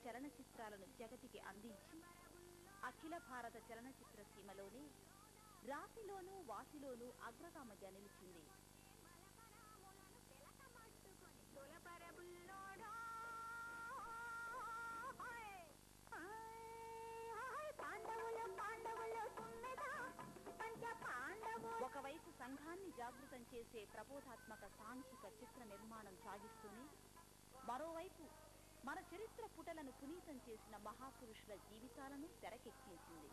చలనచిత్రాలను జగతికి అందించి అఖిల భారత చలనచిత్ర సీమలోనే రాశిలోనూ వాసిలోనూ అగ్రగామిగా నిలిచింది. ఒకవైపు సంఘాన్ని జాగృతం చేసే ప్రబోధాత్మక సాంఘిక చిత్ర నిర్మాణం సాగిస్తూనే మరోవైపు మన చరిత్ర పుటలను పునీతం చేసిన మహాపురుషుల జీవితాలను తెరకెక్కించింది.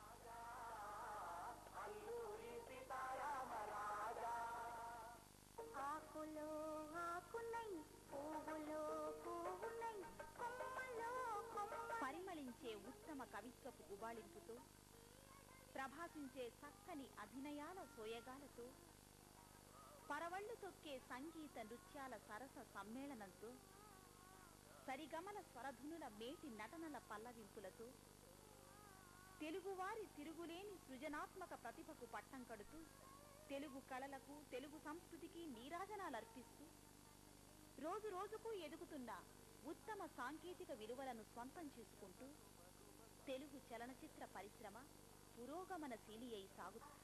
పరిమళించే ఉత్తమ కవిత్వపు గుబాళింపుతో, ప్రభాసించే చక్కని అభినయాల సోయగాలతో, పరవళ్లు తొక్కే సంగీత నృత్యాల సరస సమ్మేళనంతో, సరిగమల స్వరధునుల మేటి నటనల పల్లవింపులతో, తెలుగువారి తిరుగులేని సృజనాత్మక ప్రతిభకు పట్టం కడుతూ, తెలుగు కళలకు తెలుగు సంస్కృతికి నీరాజనాలర్పిస్తూ, రోజు రోజుకు ఎదుగుతున్న ఉత్తమ సాంకేతిక విలువలను స్వంతం చేసుకుంటూ తెలుగు చలనచిత్ర పరిశ్రమ పురోగమనశీలి అయి సాగుతుంది.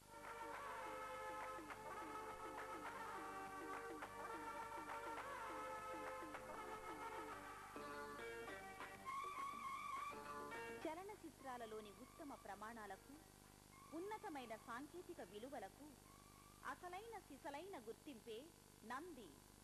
చలనచిత్రాలలోని ఉత్తమ ప్రమాణాలకు, ఉన్నతమైన సాంకేతిక విలువలకు అసలైన సిసలైన గుర్తింపే నంది.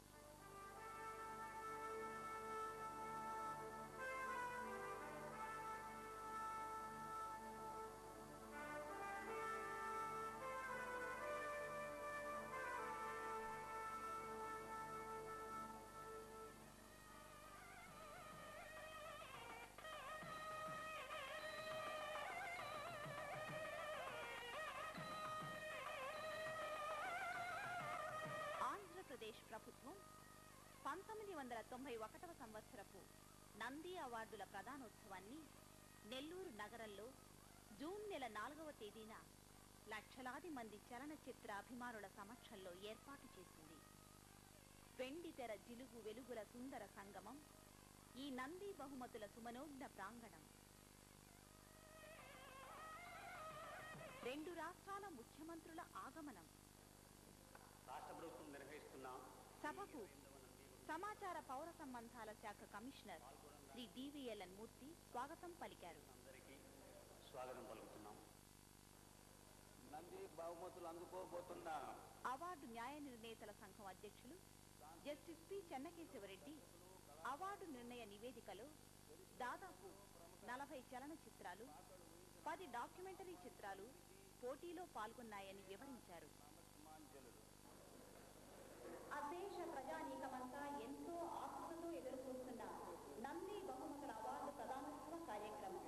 ఆంధ్రప్రదేశ్ ప్రభుత్వం 1991వ సంవత్సరపు నంది అవార్డుల ప్రదానోత్సవాన్ని నెల్లూరు నగరంలో జూన్ నెల 4వ తేదీన లక్షలాది మంది చలనచిత్ర అభిమానుల సమక్షంలో ఏర్పాటు చేసింది. వెండితెర జిలుగు వెలుగుల సుందర సంగమం ఈ నంది బహుమతుల సుమనోజ్ఞ ప్రాంగణం. 2 రాష్ట్రాల ముఖ్యమంత్రుల ఆగమనం. రాష్ట్ర ప్రభుత్వం నిర్వహిస్తున్న సభకు సమాచార పౌర సంబంధాల శాఖ కమిషనర్ శ్రీ డివిఎల్ఎన్ మూర్తి స్వాగతం పలికారు. అందరికీ స్వాగతం పలుకుతున్నాం. నంది బహుమతులు అందుకోబోతున్న అవార్డు న్యాయ నిర్ణేతల సంఘం అధ్యక్షులు జస్టిస్ పి చెన్నకేశవరెడ్డి అవార్డు నిర్ణయ నివేదికలో దాదాపు 40 చలనచిత్రాలు, 10 డాక్యుమెంటరీ చిత్రాలు పోటీలో పాల్గొన్నాయని వివరించారు. అశేష ప్రజానీకమంతా ఎంతో ఆసక్తితో ఎదుర్కొంటున్న నంది బహుమతుల అవార్డు ప్రదానోత్సవ కార్యక్రమం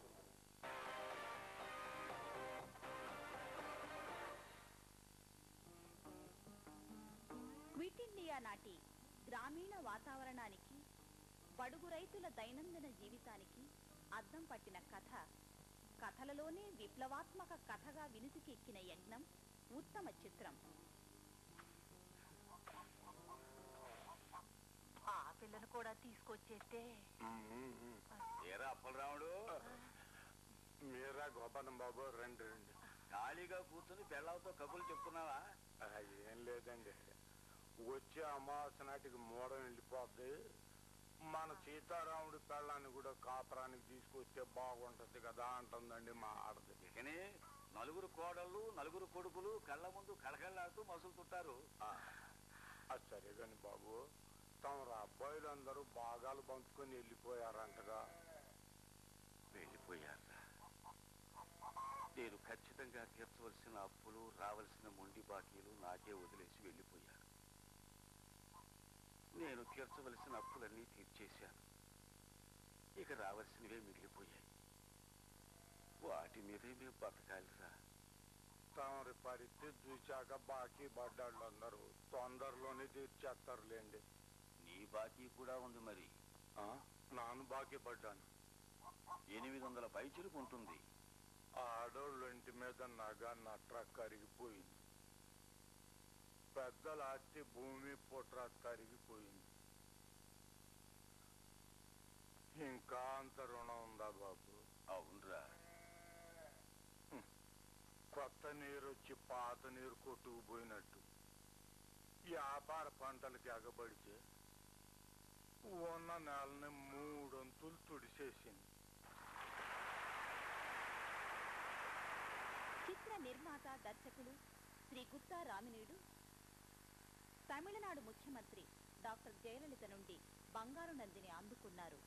క్విట్ ఇండియా నాటి గ్రామీణ వాతావరణానికి, బడుగు రైతుల దైనందిన జీవితానికి అద్దం పట్టిన కథ, కథలలోనే విప్లవాత్మక కథగా వినుతికి ఎక్కిన యజ్ఞం ఉత్తమ చిత్రం. ఆ పిల్లను కూడా తీసుకొచ్చేస్తే ఏరా అప్పలరాముడు, మీరా గోపాలం బాబు, రండి రండి. ఖాళీగా కూర్చుని పెళ్ళాలతో కబుర్లు చెప్తున్నావా? ఏం లేదండి, వచ్చే అమావాస్య నాటికి మూడం వెళ్ళిపోద్ది. మన సీతారాముడి పెళ్ళాన్ని కూడా కాపురానికి తీసుకొస్తే బాగుంటది కదా అంటుందండి మా ఆడది. కానీ 4 కోడళ్ళు 4 కొడుకులు కళ్ళ ముందు కళకళ్ళాడుతూ మసులుతుంటారు. అది సరే కాని బాబు, తమరు అబ్బాయిలందరూ భాగాలు పంచుకొని వెళ్ళిపోయారంటగా. వెళ్ళిపోయారా? నేను ఖచ్చితంగా తీర్చవలసిన అప్పులు, రావలసిన మొండి బాకీలు నాకే వదిలేసి వెళ్ళిపోయాను. నేను తీర్చవలసిన అప్పులన్నీ తీర్చేశాను. ఇక రావలసినవే మిగిలిపోయాయి. వాటి మీదే మేము బతకాలిరా. తమరి పరిస్థితి చూశాక బాకీ పడ్డాళ్ళందరూ తొందరలోనే తీర్చేస్తారులేండి. నీ బాకీ కూడా ఉంది మరి. నాను బాకీ పడ్డాను. 800 పైచిలుకు ఉంటుంది. ఆడోళ్ళ ఇంటి మీద నగ నట్ర కరిగిపోయింది. పెద్దల ఆస్తి భూమి పుట్ర కరిగిపోయింది. ఇంకా అంత ఎంత రుణం ఉందా బాబు? అవునరా. కొత్త నీరు వచ్చి పాత నీరు కొట్టుకుపోయినట్టు వ్యాపార పంటలకి ఎగబడితే ఉన్న నెలని 3 అంతులు తుడిసేసింది. చిత్ర నిర్మాత దర్శకులు శ్రీ గుత్తా రామినేడు తమిళనాడు ముఖ్యమంత్రి డాక్టర్ జయలలిత నుండి బంగారు నందిని అందుకున్నారు.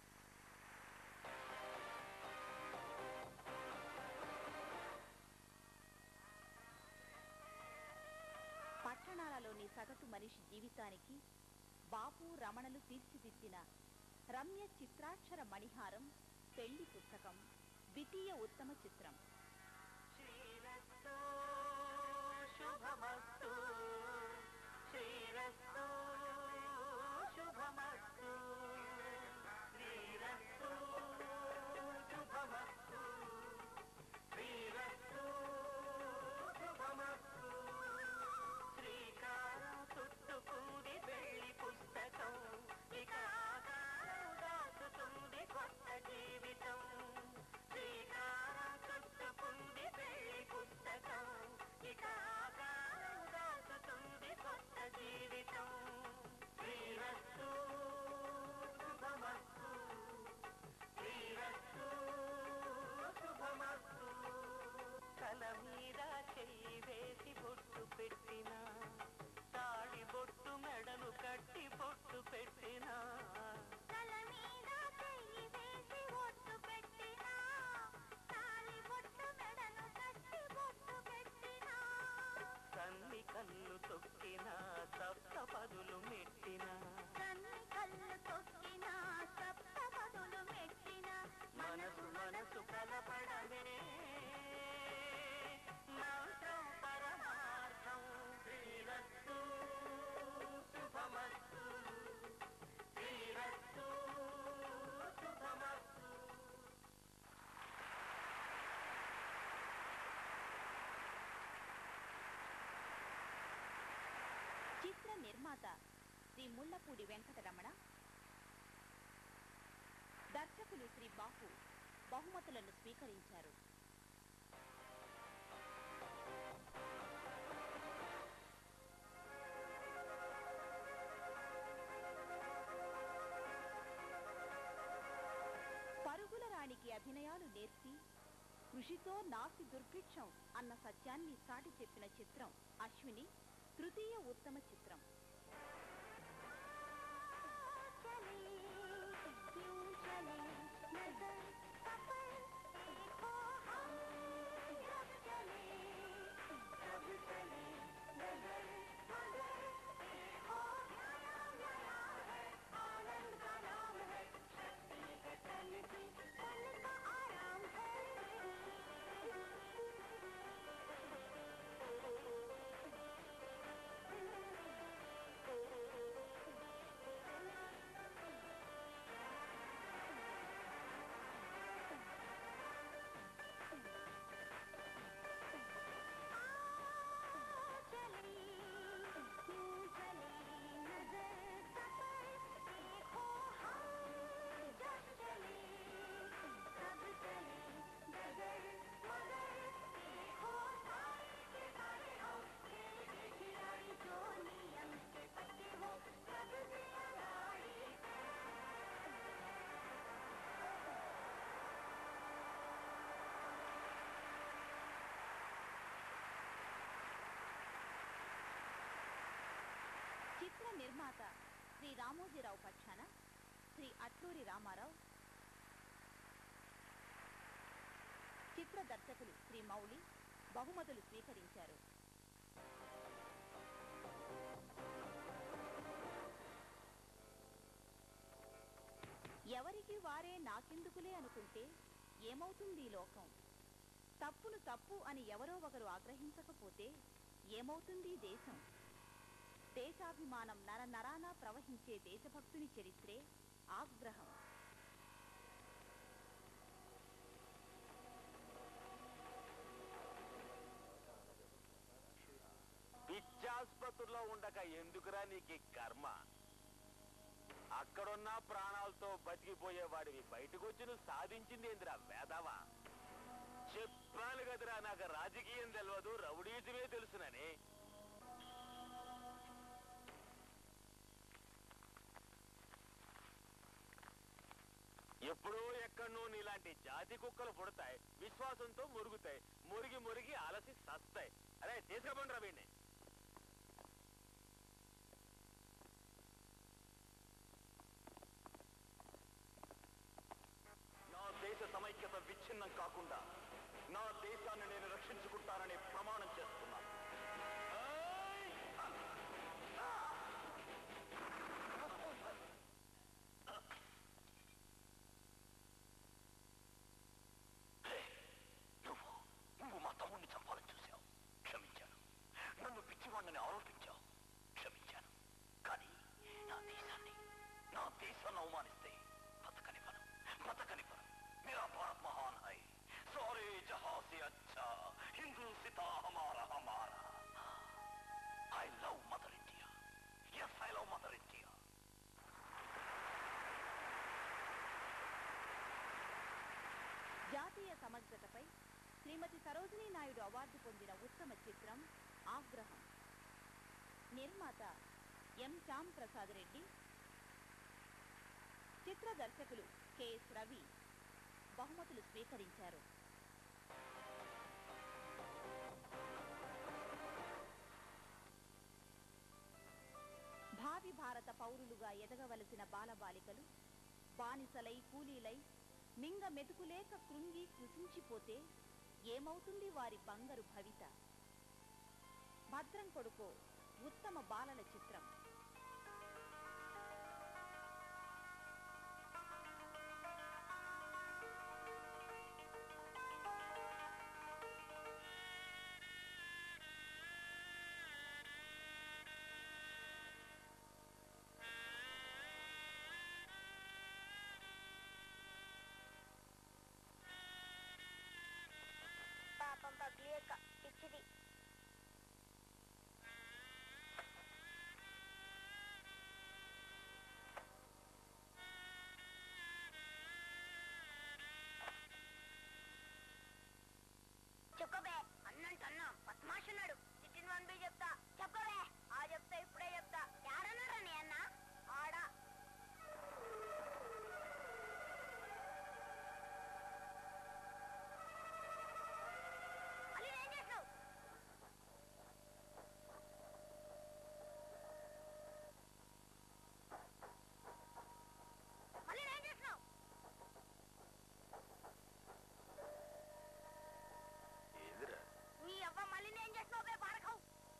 పట్టణాలలోని సగటు మనిషి జీవితానికి బాపు రమణలు తీర్చిదిద్దిన రమ్య చిత్రాక్షర మణిహారం పెళ్లి పుస్తకం ద్వితీయ ఉత్తమ చిత్రం. శ్రీరస్తు శుభమస్తు, శ్రీరస్తు శుభమస్తు, శ్రీరస్తు శుభమస్తు, శ్రీరస్తు శుభమస్తు. శ్రీకారం చుట్టుకుంది పెళ్లి పుస్తకం, ఇక ఆకారం దాచుతుంది కొత్త జీవితం. శ్రీకారం చుట్టుకుంది పెళ్లి పుస్తకం, ఇక ఆకారం దాచుతుంది కొత్త జీవితం. శ్రీరస్తు శుభమస్తు, శ్రీరస్తు శుభమస్తు. తల మీద చెయ్యి వేసి బొట్టు పెట్టినా, తాళి బొట్టు మెడను కట్టి బొట్టు పెట్టినా, తల మీద చెయ్యి వేసి బొట్టు పెట్టినా, తాళి బొట్టు మెడను కట్టి బొట్టు పెట్టినా, కన్ని కళ్ళు తొక్కినా సప్త పదులు మెట్టినా, కన్ని కళ్ళు తొక్కినా సప్త పదులు మెట్టినా, మనసు మనసు కలపడమే మంత్రం పరమార్థం. శ్రీరస్తు శుభమస్తు, శ్రీరస్తు శుభమస్తు. చిత్ర నిర్మాత శ్రీ ముల్లపూడి వెంకటరమణ, దర్శకులు శ్రీ బాపు బహుమతులను స్వీకరించారు. పరుగుల రాణికి అభినయాలు నేర్చి కృషితో నాసి దుర్భిక్షం అన్న సత్యాన్ని చాటి చెప్పిన చిత్రం అశ్విని తృతీయ ఉత్తమ చిత్రం. చిత్ర నిర్మాత శ్రీ రామోజీరావు పక్షాన శ్రీ అట్లూరి రామారావు, చిత్ర దర్శకులు శ్రీ మౌళి బహుమతులు స్వీకరించారు. ఎవరికి వారే నాకెందుకులే అనుకుంటే ఏమవుతుంది ఈ లోకం? తప్పును తప్పు అని ఎవరో ఒకరు ఆగ్రహించకపోతే ఏమవుతుంది దేశం? దేశాభిమానం నరనరాన ప్రవహించే దేశభక్తుని చరిత్రే ఆగ్రహం. పిచ్చాసుపత్రిలో ఉండక ఎందుకురా నీకు కర్మ? అక్కడున్న ప్రాణాలతో బతికిపోయేవాడివి బయటకు వచ్చి నువ్వు సాధించింది ఏందిరా వేదావా? చెప్పాను కదరా, నాకు రాజకీయం తెలియదు, రౌడీజమే తెలుసునని. ఎప్పుడో ఎక్కడో నీలాంటి జాతి కుక్కలు పుడతాయి, విశ్వాసంతో మురుగుతాయి, మురిగి మురిగి అలసి సస్తాయి. అరే తీసుకపోండి రా వీడిని. నా దేశ సమైక్యత విచ్ఛిన్నం కాకుండా నా దేశాన్ని నేను రక్షించుకుంటానని ప్రమాణం చేస్తున్నాను. నువ్వు మా తమ్ముడిని చంపాలని చూశావు, క్షమించాను. నన్ను పిచ్చివాడిని ఆరోపించావు, క్షమించాను. కానీ నా దేశాన్ని అవమానిస్తే బతకనివ్వను. मेरा भारत महान है, सारे जहां से अच्छा हिंदू सिता हमारा. I love Mother India. Yes, I love Mother India. జాతీయ సమగ్రతపై శ్రీమతి సరోజినీ నాయుడు అవార్డు పొందిన ఉత్తమ చిత్రం ఆగ్రహం. నిర్మాత ఎం శ్యామ్ ప్రసాద్ రెడ్డి, చిత్ర దర్శకులు కెఎస్ రవి బహుమతులు స్వీకరించారు. భావి భారత పౌరులుగా ఎదగవలసిన బాలబాలికలు బానిసలై కూలీలై మింగ మెతుకులేక కృంగి కృషించిపోతే ఏమవుతుంది వారి బంగారు భవిత? భద్రం కొడుకో ఉత్తమ బాలల చిత్రం. పాపం పగ్లియక పిచ్చిది. చెప్పబే అన్నంటన్నా పద్మాషున్నాడు. తిట్టిన వన్ బి చెప్తా. చెప్పబే ఆ చెప్తా ఇప్పుడే చెప్తా. యారన్నారా నీ అన్న? ఆడా మళ్ళీ ఏం చేసావు? మళ్ళీ ఏం చేసినావు? ఏదిరా నీ అవ్వ మళ్ళీ ఏం చేసినావు? బే బారకవు.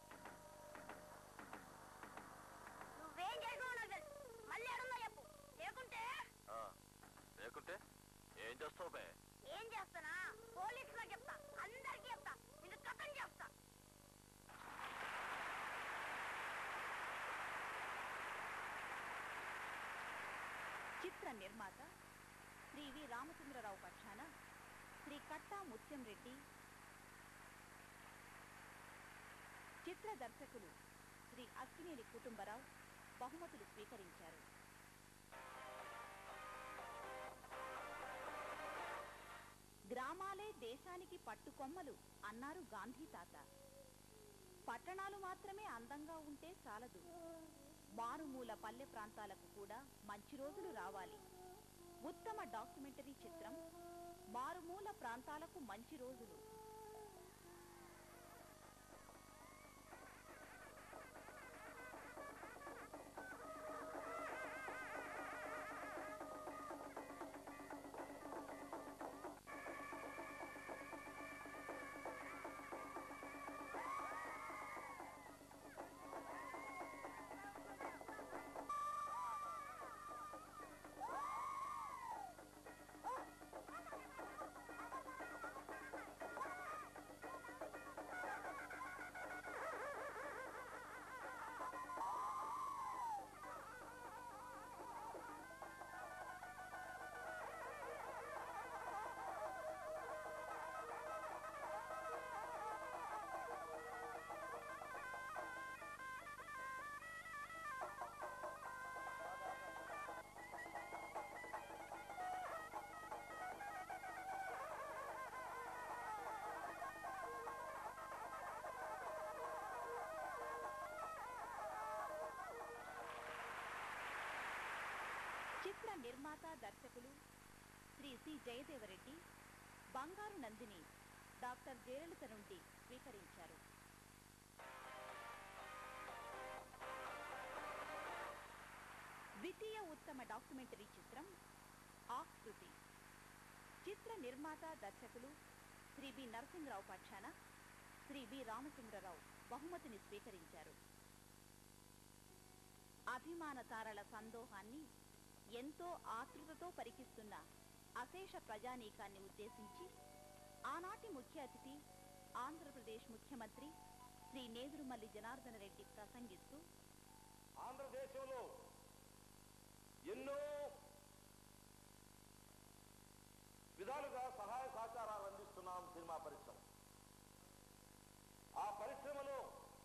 నువ్వేం చేసినావు నాకు తెలుసు. మళ్ళీ ఎడుందో చెప్పు. లేకుంటే ఏం చేస్తావు బే? ఏం చేస్తానా? పోలీసులో చెప్తా, అందరికీ చెప్తా, నిన్ను కథం చేస్తా. చిత్ర నిర్మాత శ్రీ వి రామచంద్రరావు పక్షాన శ్రీ కట్టా ముత్యం రెడ్డి, చిత్ర దర్శకులు శ్రీ అక్కినేని కుటుంబరావు బహుమతులు స్వీకరించారు. గ్రామాలే దేశానికి పట్టుకొమ్మలు అన్నారు గాంధీ తాత. పట్టణాలు మాత్రమే అందంగా ఉంటే చాలదు, మారుమూల పల్లె ప్రాంతాలకు కూడా మంచి రోజులు రావాలి. ఉత్తమ డాక్యుమెంటరీ చిత్రం మారుమూల ప్రాంతాలకు మంచి రోజులు. నిర్మాత దర్శకులు శ్రీ సి జయదేవరెడ్డి బంగారు నందిని డాక్టర్ జయలలిత నుండి స్వీకరించారు. ద్వితీయ ఉత్తమ డాక్యుమెంటరీ చిత్రం ఆకృతి. చిత్ర నిర్మాత దర్శకులు శ్రీ బి నరసింహరావు పక్షాన శ్రీ బి రామచంద్రరావు బహుమతిని స్వీకరించారు. అభిమాన తారల సందోహాన్ని ఎంతో ఆతృతతో పరికిస్తున్న అశేష ప్రజానీకాన్ని ఉద్దేశించి ఆనాటి ముఖ్య అతిథి ఆంధ్రప్రదేశ్ ముఖ్యమంత్రి శ్రీ నేదురుమల్లి జనార్దన రెడ్డి ప్రసంగిస్తూ, ఆంధ్రదేశంలో ఎన్నో విధాలుగా సహాయ సహకారాలు అందిస్తున్నాం సినిమా పరిశ్రమ. ఆ పరిశ్రమలో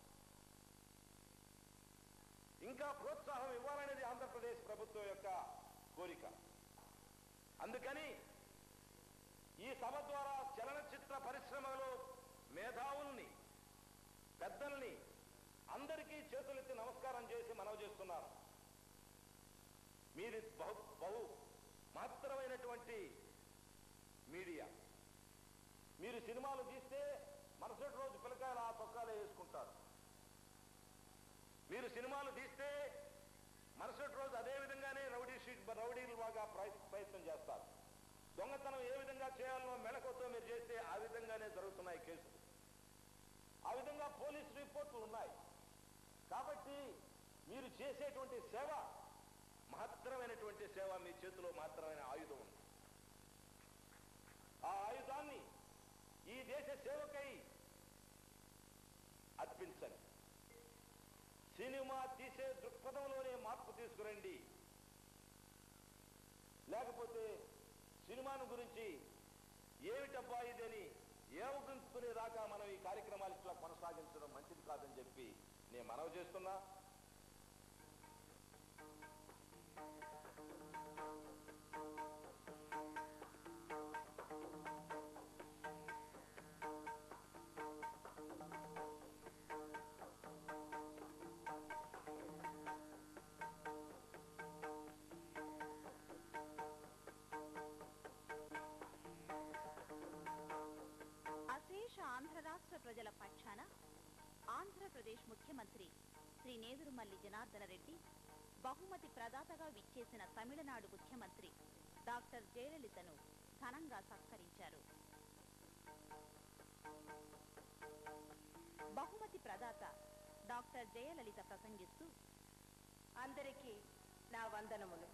ఇంకా ప్రోత్సాహం ఇవ్వాలనేది ఆంధ్రప్రదేశ్ ప్రభుత్వం యొక్క కోరిక. అందుకని ఈ సభ ద్వారా చలనచిత్ర పరిశ్రమలో మేధావుల్ని, పెద్దల్ని అందరికీ చేతులెత్తి నమస్కారం చేసి మనవి చేస్తున్నారు. మీరు బహు మహత్తరమైనటువంటి మీడియా. మీరు సినిమాలు తీస్తే మరుసటి రోజు పిల్లకాయలు ఆ తొక్కాలే వేసుకుంటారు. మీరు సినిమాలు తీస్తే మరుసటి రోజు అదే విధంగానే రౌడీలు బాగా ప్రయత్నం చేస్తారు. దొంగతనం ఏ విధంగా చేయాలనో మెళకువతో మీరు చేస్తే ఆ విధంగానే జరుగుతున్నాయి కేసులు. ఆ విధంగా పోలీసు రిపోర్ట్లు ఉన్నాయి. కాబట్టి మీరు చేసేటువంటి సేవ మహత్తరమైనటువంటి సేవ. మీ చేతిలో మహత్తరమైన ఆయుధం ఉంది. ఆ ఆయుధాన్ని ఈ దేశ సేవకై అర్పించండి. సినిమా తీసే దృక్పథంలోనే మార్పు తీసుకురండి. లేకపోతే సినిమాను గురించి ఏమిటబ్బా ఇదని ఏమగుంచుకునే దాకా మనం ఈ కార్యక్రమాలు ఇట్లా కొనసాగించడం మంచిది కాదని చెప్పి నేను మనవి చేస్తున్నా. ఆంధ్ర రాష్ట్ర ప్రజల పక్షాన ఆంధ్రప్రదేశ్ ముఖ్యమంత్రి శ్రీ నేదురుమల్లి జనార్దన రెడ్డి బహుమతి ప్రదాతగా విచ్చేసిన తమిళనాడు ముఖ్యమంత్రి డాక్టర్ జయలలితను ఘనంగా సత్కరించారు. బహుమతి ప్రదాత డాక్టర్ జయలలిత ప్రసంగిస్తూ, అందరికీ నా వందనములు.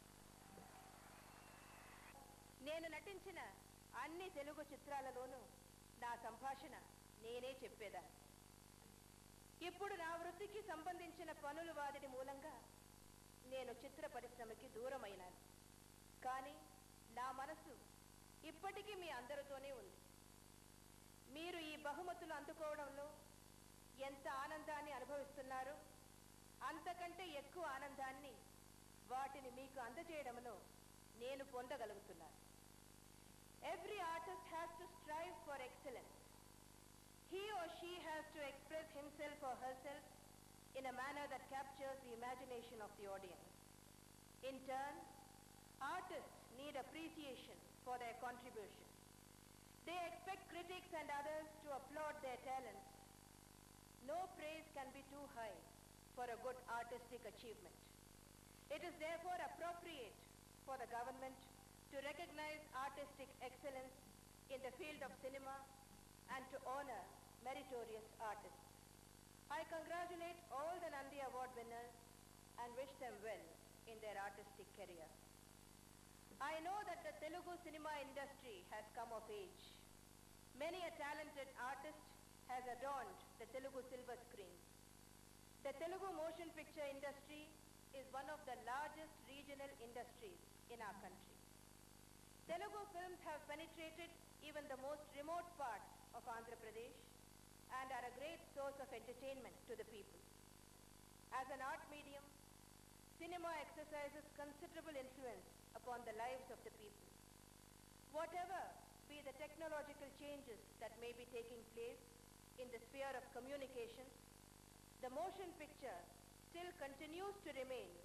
నేను నటించిన అన్ని తెలుగు చిత్రాలలోనూ నా సంభాషణ నేనే చెప్పేదాన్ని. ఇప్పుడు నా వృత్తికి సంబంధించిన పనుల వాదిడి మూలంగా నేను చిత్ర పరిశ్రమకి దూరమైనాను. కానీ నా మనసు ఇప్పటికీ మీ అందరితోనే ఉంది. మీరు ఈ బహుమతులు అందుకోవడంలో ఎంత ఆనందాన్ని అనుభవిస్తున్నారో అంతకంటే ఎక్కువ ఆనందాన్ని వాటిని మీకు అందజేయడంలో నేను పొందగలుగుతున్నాను. Every artist has to strive for excellence. He or she has to express himself or herself in a manner that captures the imagination of the audience. In turn, artists need appreciation for their contribution. They expect critics and others to applaud their talents. No praise can be too high for a good artistic achievement. It is therefore appropriate for the government to recognize artistic excellence in the field of cinema and to honor meritorious artists. I congratulate all the Nandi Award winners and wish them well in their artistic career. I know that the Telugu cinema industry has come of age. Many a talented artist has adorned the Telugu silver screen. The Telugu motion picture industry is one of the largest regional industries in our country. Telugu films have penetrated even the most remote parts of Andhra Pradesh and are a great source of entertainment to the people. As an art medium, cinema exercises considerable influence upon the lives of the people. Whatever be the technological changes that may be taking place in the sphere of communications, the motion picture still continues to remain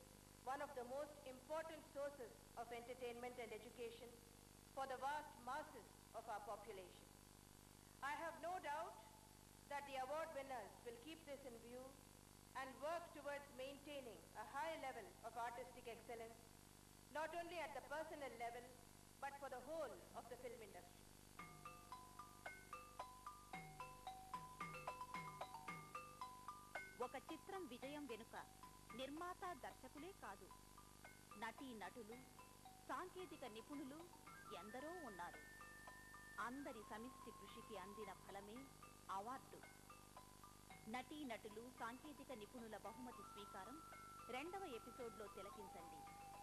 one of the most important sources of entertainment and education for the vast masses of our population. I have no doubt that the award winners will keep this in view and work towards maintaining a high level of artistic excellence, not only at the personal level, but for the whole of the film industry. ఒక చిత్రం విజయం వెనుక నిర్మాత దర్శకులే కాదు, నటీ నటులు, సాంకేతిక నిపుణులు ఎందరో ఉన్నారు. అందరి సమిష్టి కృషికి అందిన ఫలమే అవార్డు. నటీ నటులు, సాంకేతిక నిపుణుల బహుమతి స్వీకారం 2వ ఎపిసోడ్లో తిలకించండి.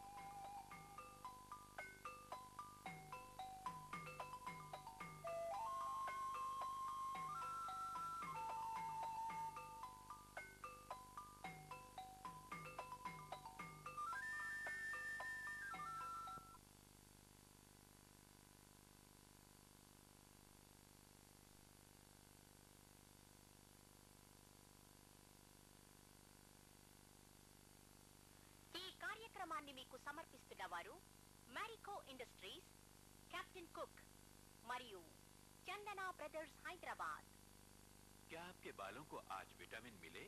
కార్యక్రమాన్ని మీకు సమర్పిస్తున్న వారు మ్యారికో ఇండస్ట్రీస్, కెప్టెన్ కుక్ మరియు చందనా బ్రదర్స్ హైదరాబాద్. क्या आपके बालों को आज विटामिन मिले?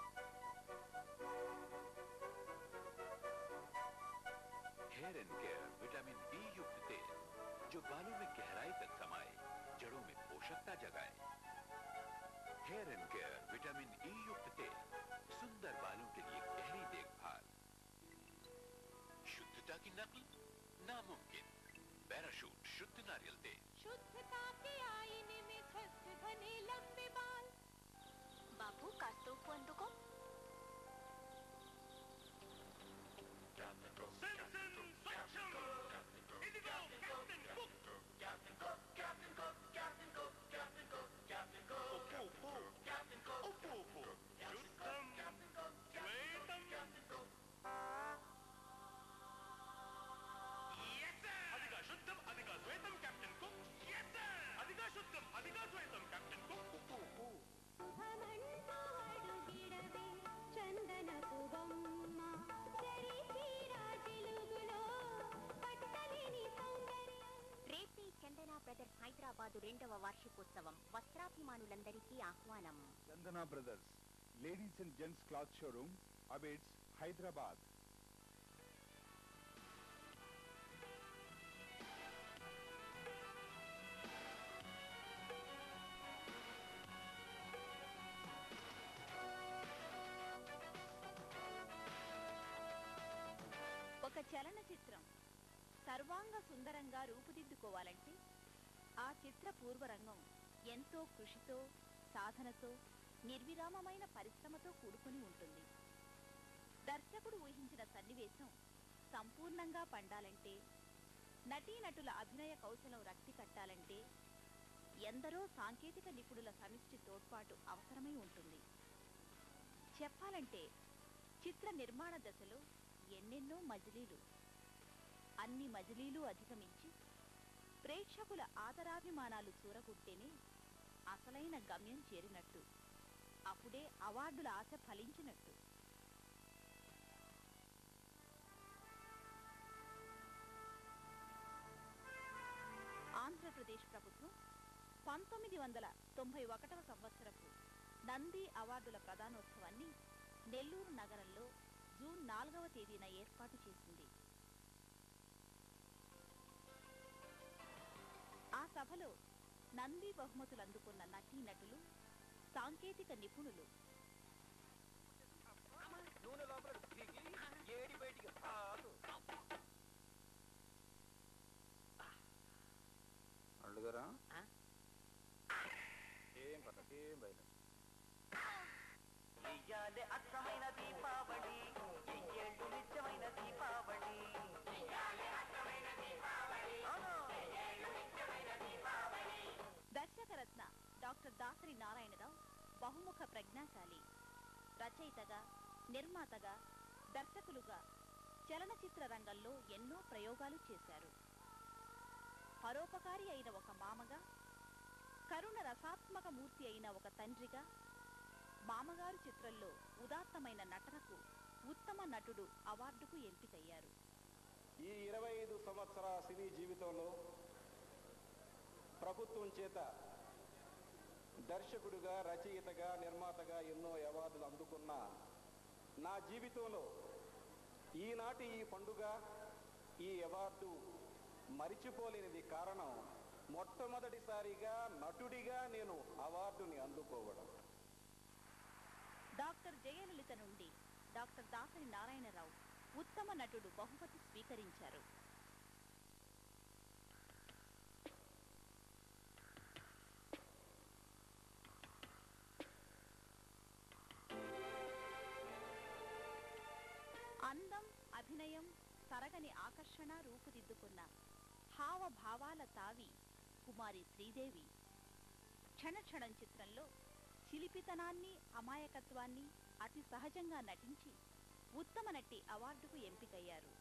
Hair and Care vitamin B युक्त तेल जो बालों में गहराई तक समाये, जड़ों में पोषकता जगाए. Hair and Care vitamin E युक्त तेल, सुंदर बालों के लिए गहरी देखभाल. शुद्धता की नकल नामुमकिन. पैराशूट शुद्ध नारियल तेल. शुद्धता के आईने में स्वस्थ घने लंबे बाल. बाबू कास्ता उप्పు అందుకో. బ్రదర్స్ హైదరాబాద్ 2వ వార్షికోత్సవం వస్త్రాభిమానులందరికీ ఆహ్వానం. Chandana Brothers ladies and gents cloth showroom Abids Hyderabad. ఒక చలనచిత్రం సర్వాంగ సుందరంగా రూపుదిద్దుకోవాలంటే ఆ చిత్ర పూర్వరంగం ఎంతో కృషితో, సాధనతో, నిర్విరామమైన పరిశ్రమతో కూడుకుని ఉంటుంది. దర్శకుడు ఊహించిన సన్నివేశం సంపూర్ణంగా పండాలంటే, నటీనటుల అభినయ కౌశలం రక్తి కట్టాలంటే ఎందరో సాంకేతిక నిపుణుల సమిష్టి తోడ్పాటు అవసరమై ఉంటుంది. చెప్పాలంటే చిత్ర నిర్మాణ దశలో ఎన్నెన్నో మజిలీలు, అన్ని మజిలీలు అధిగమించి ప్రేక్షకుల ఆదరాభిమానాలు చూరగొట్టేనే అసలైన గమ్యం చేరినట్టు, అప్పుడే అవార్డుల ఆశ ఫలించినట్టు. ఆంధ్రప్రదేశ్ ప్రభుత్వం 1991వ సంవత్సరపు నంది అవార్డుల ప్రదానోత్సవాన్ని నెల్లూరు నగరంలో జూన్ 4వ తేదీన ఏర్పాటు చేసింది. ఆ సభలో నంది బహుమతులు అందుకున్న నటీనటులు, సాంకేతిక నిపుణులు, అడుగురా ఏం పద్ధతి ఏం బయట ఇయ్యాలే అచ్చమైన దీపావళి, ఎయ్యేళ్ళు నిత్యమైన దీపావళి. దర్శకరత్న డాక్టర్ దాసరి నారాయణరావు బహుముఖ ప్రజ్ఞాశాలి. రచయితగా, నిర్మాతగా, దర్శకులుగా చలనచిత్ర రంగంలో ఎన్నో ప్రయోగాలు చేశారు. పరోపకారి అయిన ఒక మామగా, కరుణ రసాత్మక మూర్తి అయిన ఒక తండ్రిగా, మామగారు చిత్రంలో ఉదాత్తమైన నటనకు ఉత్తమ నటుడు అవార్డుకు ఎంపికయ్యారు. ఈ 25 సంవత్సరాల సినీ జీవితంలో ప్రభుత్వం చేత దర్శకుడిగా, రచయితగా, నిర్మాతగా ఎన్నో అవార్డులు అందుకున్న నా జీవితంలో ఈనాటి ఈ పండుగ, ఈ అవార్డు మరిచిపోలేనిది. కారణం మొట్టమొదటిసారిగా నటుడిగా నేను అవార్డుని అందుకోవడం. డాక్టర్ జయలలిత నుండి డాక్టర్ దాసరి నారాయణరావు ఉత్తమ నటుడు బహుమతి స్వీకరించారు. అందం, అభినయం, తరగని ఆకర్షణ రూపుదిద్దుకున్న హావభావాల తావి కుమారి శ్రీదేవి క్షణక్షణం చిత్రంలో చిలిపితనాన్ని, అమాయకత్వాన్ని అతి సహజంగా నటించి ఉత్తమ నటి అవార్డుకు ఎంపికయ్యారు.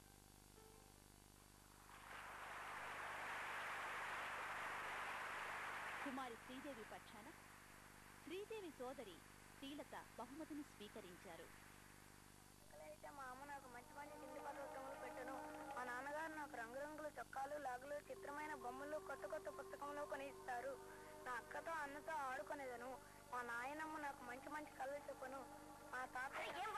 కుమారి శ్రీదేవి పక్షాన శ్రీదేవి సోదరి శ్రీలత బహుమతిని స్వీకరించారు. మా అమ్మ నాకు మంచి మంచి తిండి పదార్థములు పెట్టను. మా నాన్నగారు నాకు రంగురంగుల చొక్కాలు, లాగులు, చిత్రమైన బొమ్మలు, కొత్త కొత్త పుస్తకంలో కొని ఇస్తారు. నా అక్కతో, అన్నతో ఆడుకునేదను. మా నాయనమ్మ నాకు మంచి మంచి కళ్ళు చెప్పను. మా తాత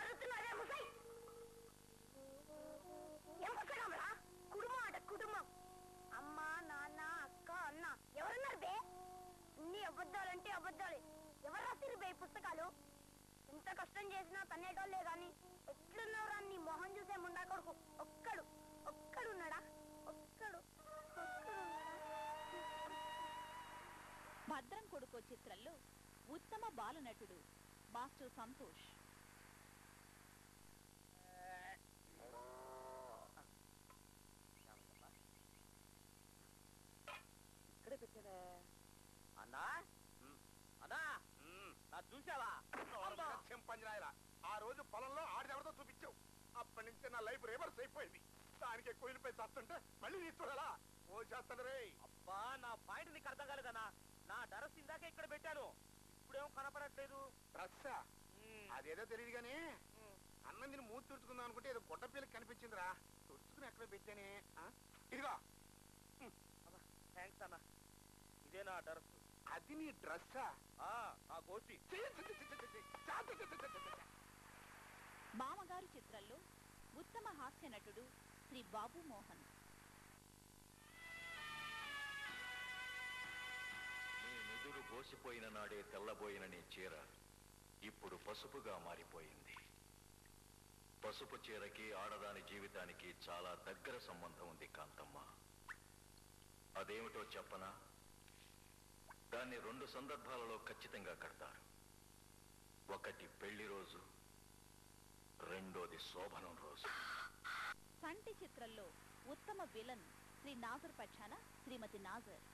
కుటుంబం, అమ్మ, నాన్న, అక్క, అన్న ఎవరున్నారు బే? అన్ని అబద్ధాలంటే అబద్ధాలే. ఎవరు రాసిరు బే పుస్తకాలు? ఎంత కష్టం చేసినా తన్నేటోళ్లే గాని ఎట్లున్నవరా నీ మొహం చూసే ముండా కొడుకు ఒక్కడున్నాడా? భద్రం కొడుకో చిత్రంలో ఉత్తమ బాలనటుడు మాస్టర్ సంతోష్. ఇక్కడే పెట్టాడా? అన్నా అన్నా నా చూసావా? చెంపంజరాయలా ఆ రోజు పొలంలో ఆడిదెవరితో చూపించావు. అప్పటి నుంచి నా లైఫ్ రివర్స్ అయిపోయింది. దానికి కోయిలపై చస్తుంటే మళ్ళీ నీ చూడాలా? ఓ చేస్తాను రే. అబ్బా, నా పాయింట్ నీకు అర్థం కాలేదన్నా. నా డ్రెస్ ఇందాక ఇక్కడ పెట్టాను, ఇప్పుడేమో కనపడట్లేదు. డ్రెస్ అదేదో తెలియదు గానీ అన్నం తిని మూతి తుడుచుకుందాం అనుకుంటే ఏదో గొడ్డ పిల్లకి కనిపించిందిరా. తుడుచుకుని ఎక్కడ పెట్టానే? ఇదిగో. థ్యాంక్స్ అన్నా. ఇదే నా డ్రెస్. అది నీ డ్రెస్సా? నా గోచి. మామగారు చిత్రంలో ఉత్తమ హాస్య నటుడు శ్రీ బాబు మోహన్. నీ నుదురు బోసిపోయిన నాడే తెల్లబోయిన నీ చీర ఇప్పుడు పసుపుగా మారిపోయింది. పసుపు చీరకి ఆడదాని జీవితానికి చాలా దగ్గర సంబంధం ఉంది కాంతమ్మ. అదేమిటో చెప్పనా? దాన్ని 2 సందర్భాలలో ఖచ్చితంగా కడతారు. ఒకటి పెళ్లి రోజు, రెండోది శోభనం రోజు. సంటి చిత్రంలో ఉత్తమ విలన్ శ్రీ నాజర్ పక్షాన శ్రీమతి నాజర్.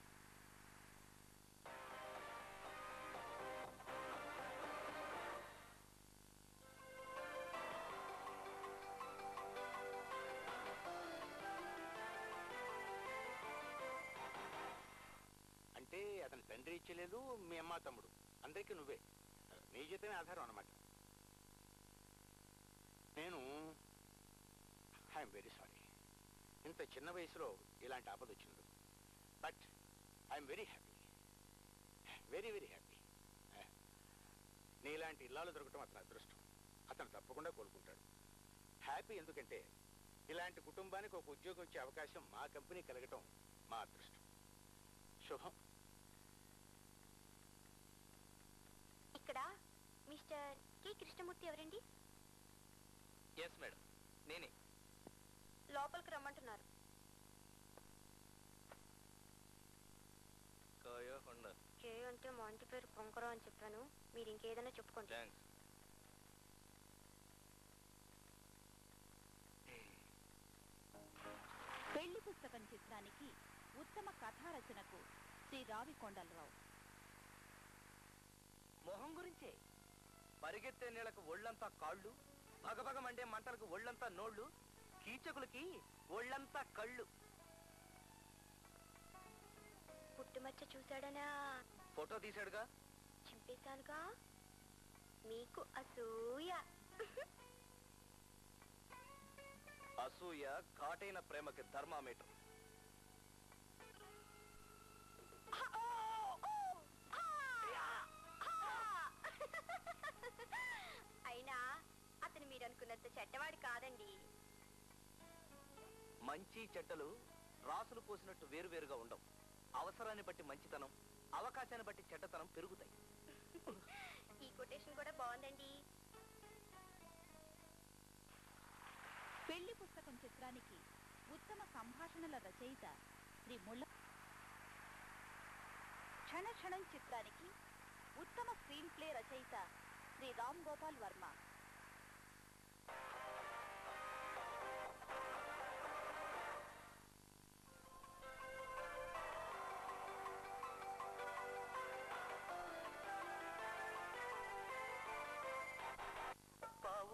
అంటే అతని తండ్రి ఇచ్చలేదు, మీ అమ్మ తమ్ముడు అందరికీ నువ్వే. నీ జీతమే ఆధారం అన్నమాట. నేను ఐఎమ్ వెరీ సారీ, ఇంత చిన్న వయసులో ఇలాంటి ఆపద వచ్చింది. But I'm very happy, very very happy. నీలాంటి ఇల్లాలు దొరకటం అతని అదృష్టం. అతను తప్పకుండా కోలుకుంటాడు. హ్యాపీ ఎందుకంటే ఇలాంటి కుటుంబానికి ఒక ఉద్యోగం వచ్చే అవకాశం మా కంపెనీ కలగటం మా అదృష్టం. శుభం. ఇక్కడ మిస్టర్ కె కృష్ణమూర్తి ఎవరండి? ఎస్ మేడం, నేనే. లోపలికి రమ్మంటున్నారు. కే అంటే మా ఇంటి పేరు పొంకరం అని చెప్పాను. మీరు ఇంకేదైనా చెప్పుకోండి. థ్యాంక్స్. పెళ్లి పుస్తకం చిత్రానికి ఉత్తమ కథా రచనకు శ్రీ రావి కొండలరావు. మొహం గురించే. పరిగెత్తే నీళ్లకు ఒళ్ళంతా కాళ్ళు, భగభగమండే మంటలకు ఒళ్ళంతా నోళ్ళు, కీచకులకి ఒళ్ళంతా కళ్ళు. పుట్టుమచ్చ చూశాడనా? ఫోటో తీశాడుగా. చింపేశానుగా. మీకు అసూయ. అసూయ ఘాటైన ప్రేమకి థర్మామీటర్. అయినా అతను మీరు అనుకున్నంత చెడ్డవాడు కాదండి. మంచి చెడ్డలు రాసులు పోసినట్టు వేరువేరుగా ఉండవు. అవసరాన్ని బట్టి మంచితనం, అవకాశాన్ని బట్టి చెడ్డతనం పెరుగుతాయి. ఈ కొటేషన్ కూడా బాగుందండి. పెళ్లి పుస్తకం చిత్రానికి ఉత్తమ సంభాషణల రచయిత శ్రీ ముళ్ళ. క్షణ క్షణం చిత్రానికి ఉత్తమ స్క్రీన్ ప్లే రచయిత శ్రీ రామ్ గోపాల్ వర్మ.